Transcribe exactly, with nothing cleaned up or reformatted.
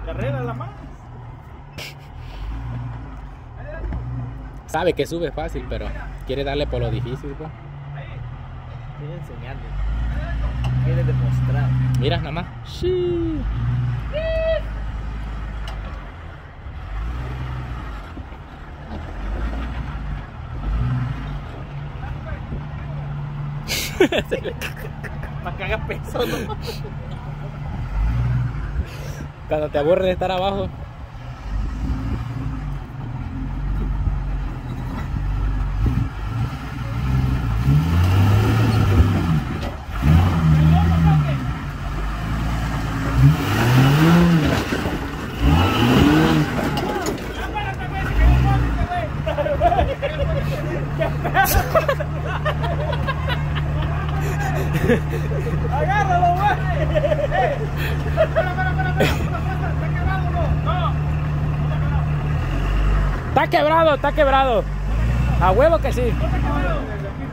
Carrera la más. Sabe que sube fácil, pero quiere darle por lo difícil, pues. Quiere enseñarle. Quiere demostrar. Mira, nada más. Sí. Para que haga peso, ¿no? Cuando te aburres de estar abajo. Agárralo, güey. Eh. Espera, espera, espera, espera. ¿Está quebrado o no? No. Está quebrado, está quebrado. A huevo que sí. No está quebrado.